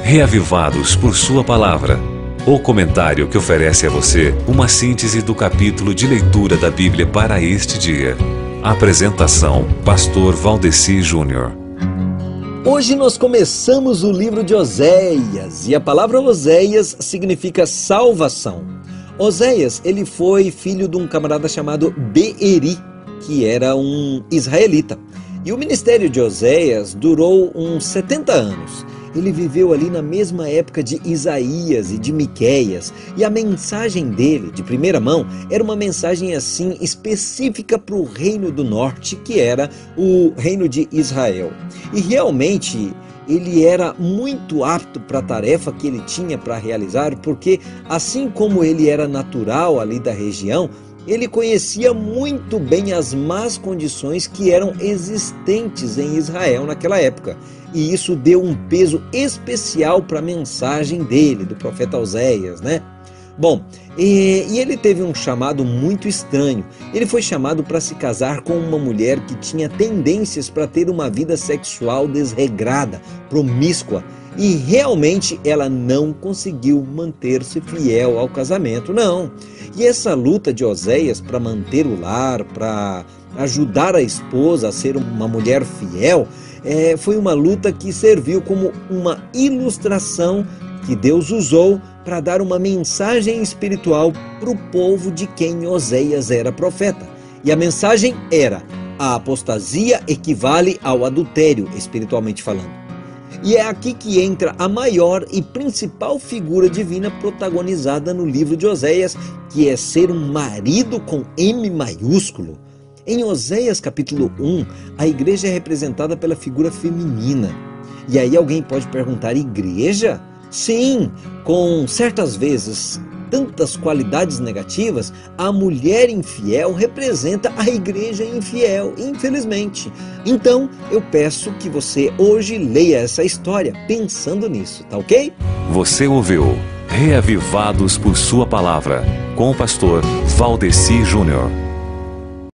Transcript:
Reavivados por Sua Palavra. O comentário que oferece a você uma síntese do capítulo de leitura da Bíblia para este dia. Apresentação: Pastor Valdeci Júnior. Hoje nós começamos o livro de Oséias, e a palavra Oséias significa salvação. Oséias, ele foi filho de um camarada chamado Beeri, que era um israelita. E o ministério de Oséias durou uns 70 anos. Ele viveu ali na mesma época de Isaías e de Miqueias, e a mensagem dele, de primeira mão, era uma mensagem assim específica para o reino do norte, que era o reino de Israel. E realmente ele era muito apto para a tarefa que ele tinha para realizar, porque assim como ele era natural ali da região, ele conhecia muito bem as más condições que eram existentes em Israel naquela época. E isso deu um peso especial para a mensagem dele, do profeta Oséias, né? Bom, e ele teve um chamado muito estranho. Ele foi chamado para se casar com uma mulher que tinha tendências para ter uma vida sexual desregrada, promíscua. E realmente ela não conseguiu manter-se fiel ao casamento, não. E essa luta de Oséias para manter o lar, para ajudar a esposa a ser uma mulher fiel, foi uma luta que serviu como uma ilustração que Deus usou para dar uma mensagem espiritual para o povo de quem Oséias era profeta. E a mensagem era: a apostasia equivale ao adultério, espiritualmente falando. E é aqui que entra a maior e principal figura divina protagonizada no livro de Oséias, que é ser um marido com M maiúsculo. Em Oséias capítulo 1, a igreja é representada pela figura feminina. E aí alguém pode perguntar: igreja? Sim, com certas vezes tantas qualidades negativas, a mulher infiel representa a igreja infiel, infelizmente. Então, eu peço que você hoje leia essa história pensando nisso, tá ok? Você ouviu Reavivados por Sua Palavra, com o pastor Valdeci Júnior.